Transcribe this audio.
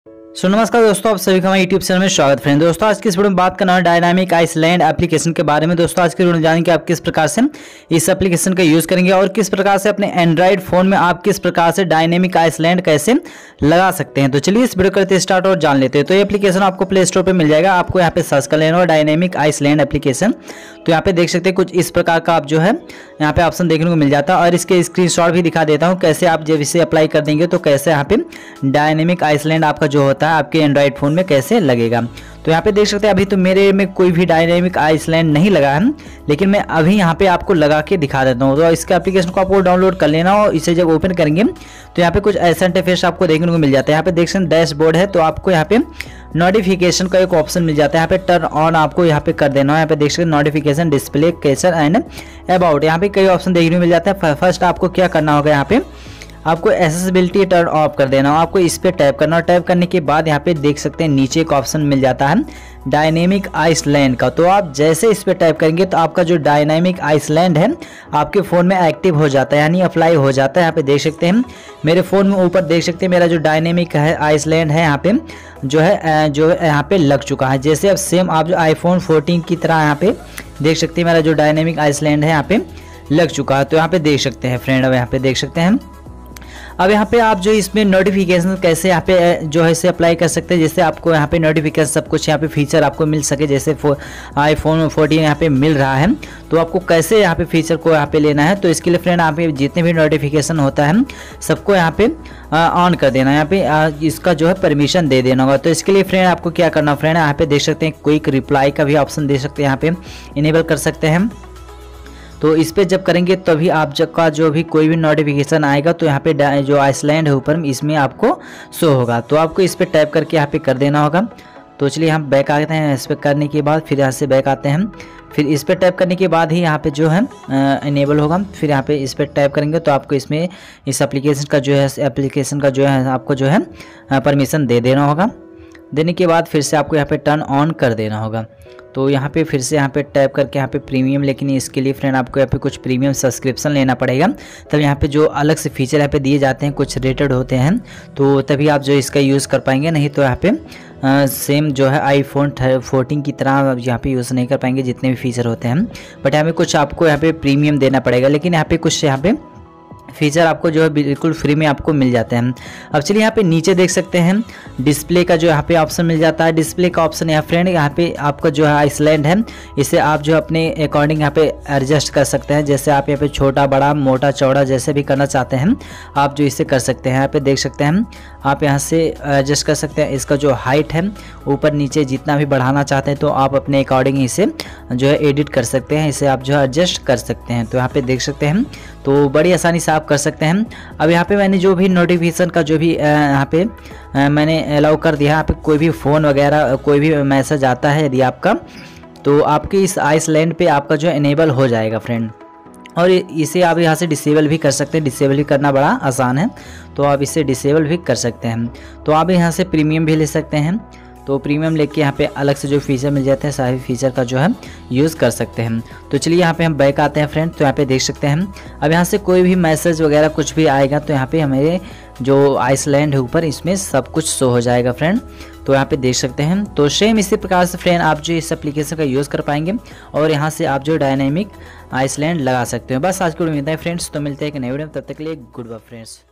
नमस्कार दोस्तों, आप सभी का हमारे यूट्यूब चैनल में स्वागत है। दोस्तों आज की इस वीडियो में बात करना है डायनामिक आइसलैंड एप्लीकेशन के बारे में। दोस्तों आज की वीडियो में जानेंगे आप किस प्रकार से इस एप्लीकेशन का यूज़ करेंगे और किस प्रकार से अपने एंड्रॉइड फ़ोन में आप किस प्रकार से डायनामिक आइसलैंड कैसे लगा सकते हैं। तो चलिए इस वीडियो करते स्टार्ट और जान लेते हैं। तो ये एप्लीकेशन आपको प्ले स्टोर पर मिल जाएगा, आपको यहाँ पे सर्च कर लेना और डायनामिक आइसलैंड एप्लीकेशन। तो यहाँ पे देख सकते हैं कुछ इस प्रकार का आप जो है यहाँ पे ऑप्शन देखने को मिल जाता है और इसके स्क्रीनशॉट भी दिखा देता हूँ कैसे आप जब इसे अप्लाई कर देंगे तो कैसे यहाँ पे डायनेमिक आइसलैंड आपका जो होता है आपके एंड्रॉइड फ़ोन में कैसे लगेगा। तो यहाँ पे देख सकते हैं अभी तो मेरे में कोई भी डायनेमिक आइसलैंड नहीं लगा है, लेकिन मैं अभी यहाँ पे आपको लगा के दिखा देता हूँ। तो इसके एप्लीकेशन को आपको डाउनलोड कर लेना और इसे जब ओपन करेंगे तो यहाँ पे कुछ ऐसा इंटरफेस आपको देखने को मिल जाता है। यहाँ पे देख सकते हैं डैशबोर्ड है, तो आपको यहाँ पे नोटिफिकेशन का एक ऑप्शन मिल जाता है। यहाँ पे टर्न ऑन आपको यहाँ पे कर देना है। यहाँ पे देख सकते हैं नोटिफिकेशन, डिस्प्ले, कैचर एंड अबाउट, यहाँ पे कई ऑप्शन देखने को मिल जाता है। फर्स्ट आपको क्या करना होगा, यहाँ पे आपको एक्सेसिबिलिटी टर्न ऑफ कर देना हो, आपको इस पे टैप करना और टैप करने के बाद यहाँ पे देख सकते हैं नीचे एक ऑप्शन मिल जाता है डायनेमिक आइसलैंड का। तो आप जैसे इस पे टैप करेंगे तो आपका जो डायनेमिक आइसलैंड है आपके फ़ोन में एक्टिव हो जाता है, यानी अप्लाई हो जाता है। यहाँ पे देख सकते हैं मेरे फ़ोन में ऊपर देख सकते हैं मेरा जो डायनेमिक है आइसलैंड है यहाँ पे जो यहाँ पे लग चुका है। जैसे अब सेम आप जो आईफोन 14 की तरह यहाँ पे देख सकते हैं मेरा जो डायनेमिक आइसलैंड है यहाँ पे लग चुका है। तो यहाँ पे देख सकते हैं फ्रेंड, अब यहाँ पे देख सकते हैं अब यहाँ पे आप जो इसमें नोटिफिकेशन कैसे यहाँ पे जो है इसे अप्लाई कर सकते हैं। जैसे आपको यहाँ पे नोटिफिकेशन सब कुछ यहाँ पे फीचर आपको मिल सके, जैसे आईफोन 14 यहाँ पे मिल रहा है, तो आपको कैसे यहाँ पे फीचर को यहाँ पे लेना है। तो इसके लिए फ्रेंड यहाँ पे जितने भी नोटिफिकेशन होता है सबको यहाँ पे ऑन कर देना, यहाँ पे इसका जो है परमिशन दे देना होगा। तो इसके लिए फ्रेंड आपको क्या करना फ्रेंड, यहाँ पे देख सकते हैं क्विक रिप्लाई का भी ऑप्शन दे सकते हैं, यहाँ पे इनेबल कर सकते हैं। तो इस पे जब करेंगे तभी आप जब का जो भी कोई भी नोटिफिकेशन आएगा तो यहाँ पे जो आइसलैंड है ऊपर इसमें आपको शो होगा। तो आपको इस पे टैप करके यहाँ पे कर देना होगा। तो चलिए हम बैक आते हैं, इस पर करने के बाद फिर यहाँ से बैक आते हैं, फिर इस पर टैप करने के बाद ही यहाँ पे जो है इनेबल होगा। फिर यहाँ पे इस पर टैप करेंगे तो आपको इसमें इस एप्लीकेशन का जो है आपको जो है परमिशन दे देना होगा। देने के बाद फिर से आपको यहाँ पे टर्न ऑन कर देना होगा। तो यहाँ पे फिर से यहाँ पे टैप करके यहाँ पे प्रीमियम, लेकिन इसके लिए फ्रेंड आपको यहाँ पे कुछ प्रीमियम सब्सक्रिप्शन लेना पड़ेगा, तब यहाँ पे जो अलग से फीचर यहाँ पे दिए जाते हैं कुछ रेटेड होते हैं, तो तभी आप जो इसका यूज़ कर पाएंगे। नहीं तो यहाँ पे सेम जो है आईफोन 14 की तरह यहाँ पे यूज़ नहीं कर पाएंगे जितने भी फीचर होते हैं। बट यहाँ पे कुछ आपको यहाँ पे प्रीमियम देना पड़ेगा, लेकिन यहाँ पे कुछ यहाँ पे फीचर आपको जो है बिल्कुल फ्री में आपको मिल जाते हैं। अब चलिए यहाँ पे नीचे देख सकते हैं डिस्प्ले का जो यहाँ पे ऑप्शन मिल जाता है। डिस्प्ले का ऑप्शन यहाँ फ्रेंड यहाँ पे आपका जो है आइसलैंड है इसे आप जो अपने अकॉर्डिंग यहाँ पे एडजस्ट कर सकते हैं। जैसे आप यहाँ पे छोटा बड़ा मोटा चौड़ा जैसे भी करना चाहते हैं आप जो इसे कर सकते हैं। यहाँ पे देख सकते हैं आप यहाँ से एडजस्ट कर सकते हैं। इसका जो हाइट है ऊपर नीचे जितना भी बढ़ाना चाहते हैं तो आप अपने अकॉर्डिंग इसे जो है एडिट कर सकते हैं, इसे आप जो है एडजस्ट कर सकते हैं। तो यहाँ पे देख सकते हैं तो बड़ी आसानी से आप कर सकते हैं। अब यहाँ पे मैंने जो भी नोटिफिकेशन का जो भी यहाँ पे मैंने अलाउ कर दिया, यहाँ पे कोई भी फ़ोन वगैरह कोई भी मैसेज आता है यदि आपका, तो आपके इस आइसलैंड पे आपका जो इनेबल हो जाएगा फ्रेंड। और इसे आप यहाँ से डिसेबल भी कर सकते हैं, डिसेबल भी करना बड़ा आसान है, तो आप इसे डिसेबल भी कर सकते हैं। तो आप यहाँ से प्रीमियम भी ले सकते हैं, तो प्रीमियम लेके यहाँ पे अलग से जो फीचर मिल जाते हैं सारे फीचर का जो है यूज़ कर सकते हैं। तो चलिए यहाँ पे हम बैक आते हैं फ्रेंड। तो यहाँ पे देख सकते हैं अब यहाँ से कोई भी मैसेज वगैरह कुछ भी आएगा तो यहाँ पे हमारे जो आइसलैंड है ऊपर इसमें सब कुछ शो हो जाएगा फ्रेंड। तो यहाँ पे देख सकते हैं। तो सेम इसी प्रकार से फ्रेंड आप जो इस एप्लीकेशन का यूज़ कर पाएंगे और यहाँ से आप जो डायनेमिक आइसलैंड लगा सकते हो। बस आज को उम्मीद है फ्रेंड्स, तो मिलते हैं एक नए वीडियो में, तब तक के लिए गुड बाय फ्रेंड्स।